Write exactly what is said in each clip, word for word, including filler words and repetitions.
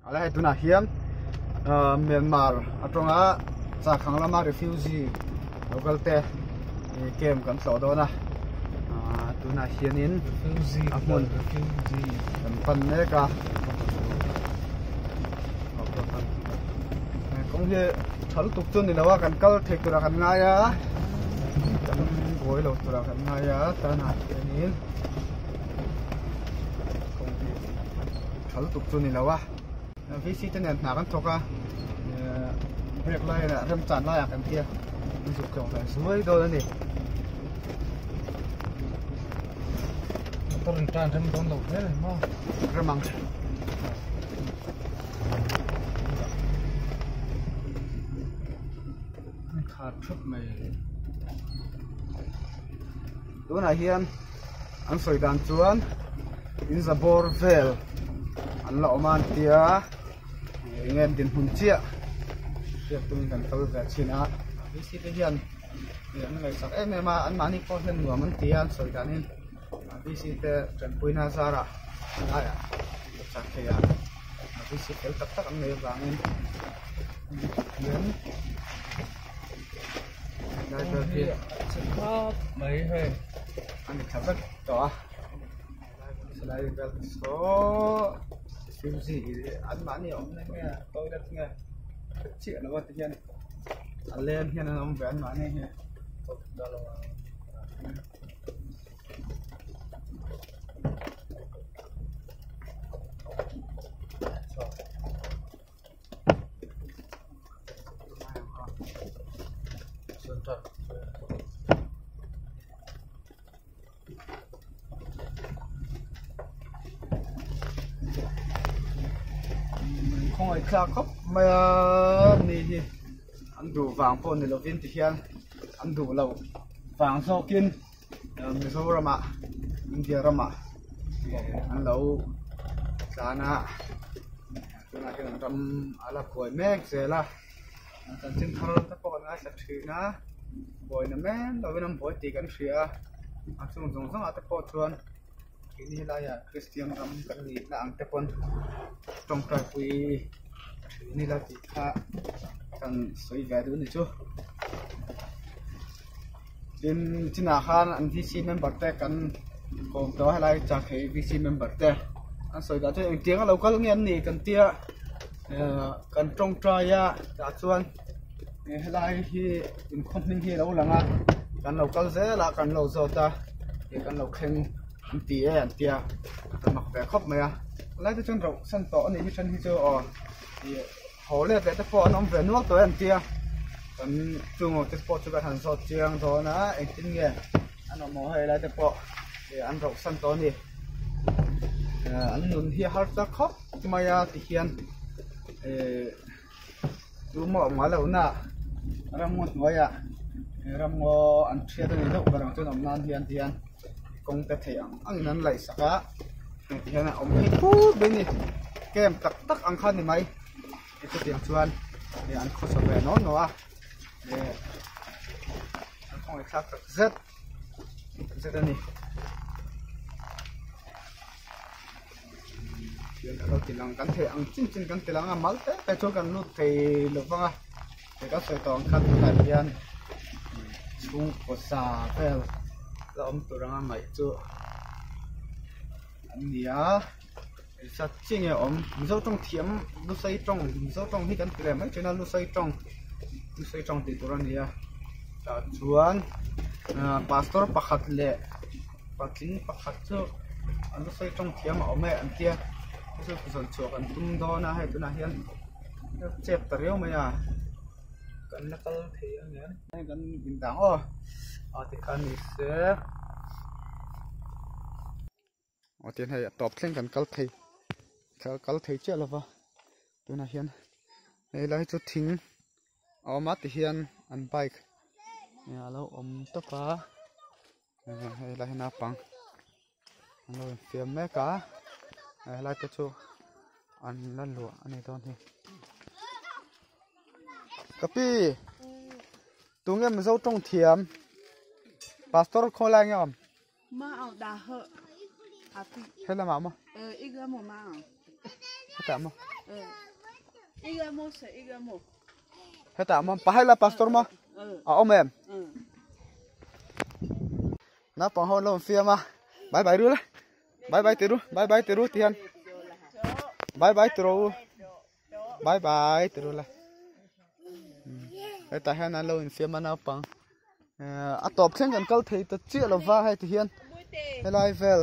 ala hai tuna hiam Myanmar atonga cha khanglama refugee local te kem kan so do na tuna hianin refugee amun refugee kan pan ne ka kong he thal tuk chun ni lawa kan kal thek tura kan nga ya kan goi lo tura kan nga ya ta na hianin kong he thal tuk chun ni lawa vi si tên na kan thoka break lai na ram chan lai kan tia dục chong phải suối đâu đó nè tôi rình tràn thêm con đầu thế này mà ra măng khát chút mày tối nay hiền anh soi đàn chuan in the borvel anh lọ man tia nghe điện hồn chia việc tôi cần tôi về xin á cái gì thế hiền anh ngày sắc em mà anh mà đi có thêm nửa món tiền soi đàn in cái gì thế trần quỳ na ra à ai à chắc thế à cái gì thế tất tất anh này vàng in hiền đây là việc có mấy hơi anh thật rất to lại là số phim gì anh bán nhiều nghe tôi đã nghe chuyện nó có tự nhiên anh lên hiện là ông về anh bán này đó là không ai khác khóc mà nè anh đủ vàng phone để lo viên thì hiền anh đủ lâu vàng sau kiên Mizoram India Rama anh lâu sana tôi nói cái làm ala coi mẹ sẽ là anh xin thằng ta có nói sẽ thử na coi nó mẹ đâu có nằm bồi tí cái gì à anh dùng dùng xong ta có chuan ini lah ya Christian ram kan ni na ang tepon trong trai quy ini lah kita kan soi gadu ni chu din chinahan an V C member te kan kom to halai cha khei V C member te an soi ga te tiang local ngen ni kan tia kan trong trai ya ta chuan halai hi in company hi lo langa kan local ze la kan lo zo ta kan lo khen anh tia anh tia tao mặc vẻ khóc mày à lấy cái chân rộng sân tỏ này như chân như chưa ờ thì hồ lên để tao phò nó về nước tới anh tia còn chung một cái phò cho cái thằng sọt chiang đó nó anh tin nghe anh nó mò hay lấy tao phò để ăn rộng sân tỏ này anh luôn hi hát ra khóc nhưng mà ya thì hiền chú mỏ má lâu nè ram ngon nói à ram ngô ăn chia tới đâu cả thằng tôi làm nan hiền hiền công tác thầy ăn ăn nên lại sắc á thì hiện nay ông thấy phú bên này kem tắc tắc ăn khăn thì mấy cái tiếng chuan để ăn khó sợ về nó nó để ăn không phải khác rất rất là này chuyện đó thì lòng cắn thầy ăn chín chín cắn thầy lòng ăn máu thế tại chỗ cần nút thầy lục văng à để các sợi tòng khăn tại viên chung của xà về là ông tôi đang mày chưa anh nhớ sao chỉ nghe ông dấu trong thiếm lúc xây trong dấu trong thì cần làm mấy chuyện là lúc xây trong lúc xây trong thì tôi đang nhớ là chuan pastor pakhat lệ patin pakhat chứ anh lúc xây trong thiếm ông mẹ anh kia chứ cái phần chuột anh tung đó na hay tôi na hiền chép tờ riêu mày à cần nó có thì anh nhớ anh cần bình tĩnh ô ở thì cần sẽ ở tiền hay top lên cần cắt thầy cắt thầy chưa là vợ tôi nói hiền này là chút thính ở mắt thì hiền ăn bike nhà lâu ôm tóc cá hay là na pang rồi phim mấy cá hay là cái chỗ ăn lăn lụa anh này thôi thì Kapi, tụi em dâu trong thiểm, pastor khôi lai nhom. Mà ở đà hợ, hết là mà mà. Ờ, ít cái một mà. Hết tạm mà. Iga mo sa iga mo. Heta mam pahala pastor ma. À ông em. Nó bằng hôn luôn phía mà. Bye bye rồi. Bye bye tiru. Bye bye tiru tiền. Bye bye tiru. Bye bye tiru là. Cái tai hai nó luôn phía mà nó bằng. À tập thêm gần câu thì tự chia là va hay thì hiền. Hay level.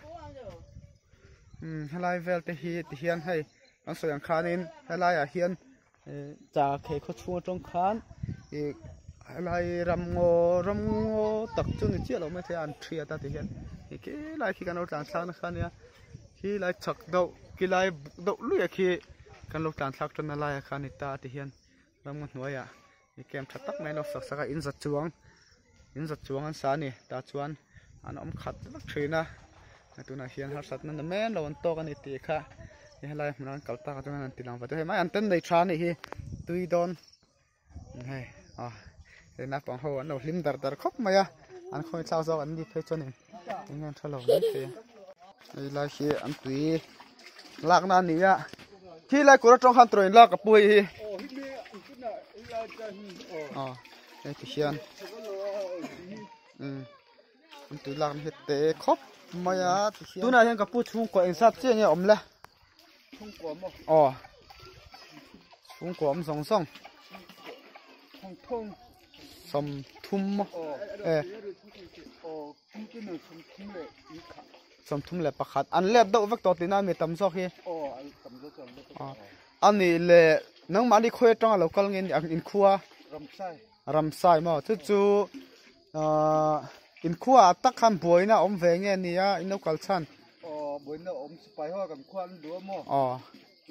Ừ, hay level thì hi thì hiền hay. Anh soi anh khán in hay lai à hiền. Chả kể có chua trong khán. Lại ram ngô ram ngô tập trung cái chiếc là mấy thế ăn chia ta thì hiện cái lại khi cái nó tràn sang nó khăn nha khi lại chặt đậu khi lại đậu lưỡi khi cái lúc tràn sang cho nó lại khăn ta thì hiện ram ngô nói à cái kem chặt tắc này nó sặc sặc in giật chuông in giật chuông ăn sáng nè ta chuan ăn ống khát rất chuyên à tụi này hiện hạt sạch nó mến rồi ăn to cái này thì khác cái lại mình ăn cẩu ta cho nên ăn tiền lòng và tôi mấy ăn tên này tràn này hi tùy đòn này à thế nãy bằng hồ anh đầu lim dar dar khóc mày à anh không sao sao anh đi phê cho nên anh ăn thua lỗ đấy thì đây là khi anh tùy lạc na nỉ à khi lại của trong khăn trôi lạc cái bụi à đây thì hiền um anh tùy lạc hết té khóc mày à tu này hiện cái bụi chung của anh sát chứ nghe ổn là chung của mà ờ chung của ông song song thông thông some thum eh some thum le pakhat an le do vek to tina mi tam so khi an ni le nang ma di khoi tang local ngin in khuwa ramsai ramsai ma chu chu in khuwa tak kham boina om ve nge ni ya in local chan o boina om spai ho kam khwan du mo o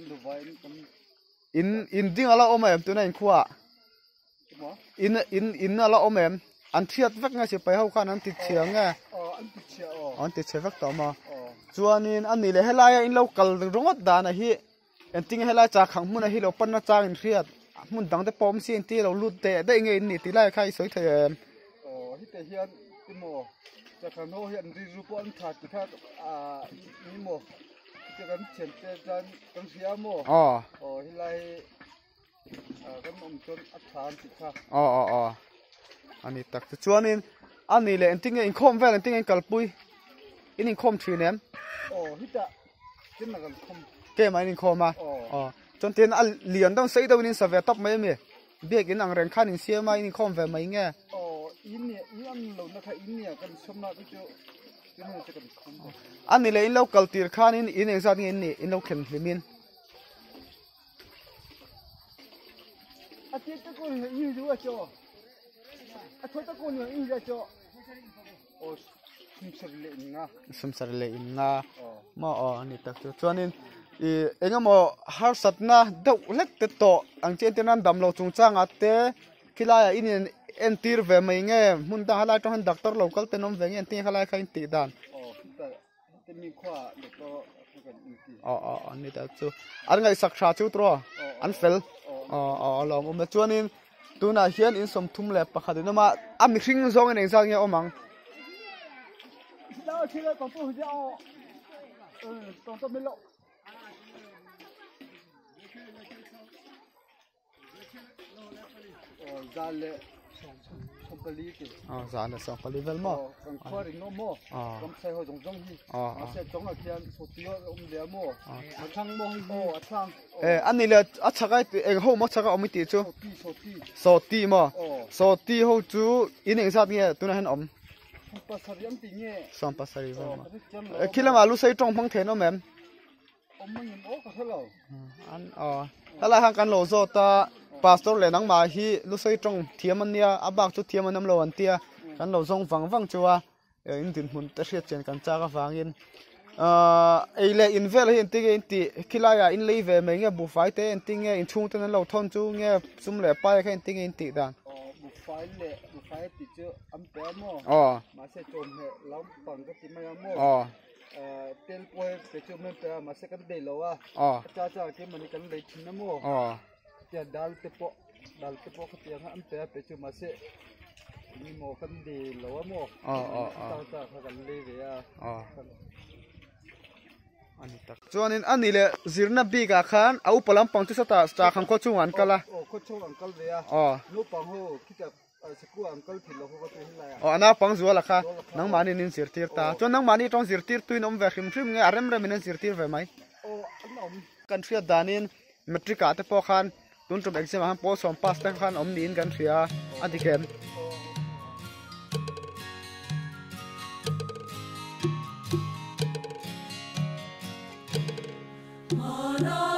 in in ding ala om em tu na in khuwa in in in là ôm em anh thiệt vắt ngay chỉ phải hậu khăn anh thịt chè nghe anh thịt chè vắt tao mà cho nên anh này là lại in lâu cần rong ngót đàn này hi anh tính hay lại trả khẳng muốn này hi lâu pan nó trả in thiệt muốn đăng tới pom xin tí lâu lút tệ đây nghe này tí lại khai sới thầy em hi tệ hiện tí mò trả khẳng nó hiện đi rùa anh thạt thì thạt à ní mò cái cái chuyện cái cái cái gì mò ờ hi lại ờ ờ ờ anh ấy tắc chuan in anh ấy lên tiếng in com về lên tiếng in kalpui in in com thuyền em ờ hita cái nào com cái mà in com mà ờ cho nên anh liền đông xây đâu in save top mấy mấy biết cái năng rèn khăn in xe mà in com về mấy nghe ờ in nè in anh lâu nó khai in nè cái số nào cái chỗ anh ấy lên lâu kaltir khăn in in exakt in nè in lâu khen limin à thế tất cả những gì đó cho à thôi tất cả những gì đó cho ô sum sar lệ nga sum sar lệ nga mà ờ này tất cả cho nên ý anh em har sat na đâu lek te to ang chen te nan dam lo chung chang ate khilaya in en tir ve mai nge mun ta hala to han doctor local te nom ve nge ti hala khain ti dan te mi khwa to ờ ờ này tất cả anh ngay sắc cha chu tro anh fel ờ ờ lòng mà cho nên tôi nói hiện in som thum lệ pakhat nó mà am mi khinh zong này sang nghe ông mang đó chỉ là còn tôi giờ ừ còn tôi mới lộ ờ ra lệ xong pali kì ờ ra lệ xong pali vel mo còn khoa thì nó mo còn xe hơi giống giống gì ờ xe giống là kia số tiêu ông lẻ mo mà thằng mo mo thằng ê anh này là à chắc cái em hậu mất chắc cái ông ấy tiêu chứ số ti mà số ti hậu chú in hình sao nghe tôi nói hắn ông xong pasari vel mà khi là mà lúc xây trong phong thế nó mềm anh ờ hay là hàng căn lô zo ta pastor le nang ma hi lu sei trong thiam an nia abak chu thiam anam lo an tia kan lo zong wang wang chuwa in din mun ta hriat chen kan cha ka wangin a eile in vel hi ti ge ti khilaya in lei ve me nge bu fai te en ti nge in chung ten lo thon chu nge sum le pai kha en ti nge in ti dan bu fai le bu fai ti chu am pe mo ờ ma se chom he lam pang ka ti ma mo ờ tel poi pe chu me pe ma se kan de lo wa ờ cha cha ke mani kan le chin na mo ờ ya dal tepo dal tepo ke tiang am te pe chu ma se ni mo kan de lo mo ờ ờ ờ ta ta ka kan le ve ya ờ ani tak chuanin ani le zirna bi ga khan au palam pang chu sata sta khang ko chu an kala o ko chung uncle ve a o no pang ho kita seku uncle philo ko te hin la ya o ana pang zuwa la kha nang mani nin zir tir ta chuan nang mani tong zir tir tuin om ve khim khim nge arem rem nin zir tir ve mai o an om kan thria danin metric ate po khan tun tum exam han po som pass ta khan om nin kan thria adikem Mana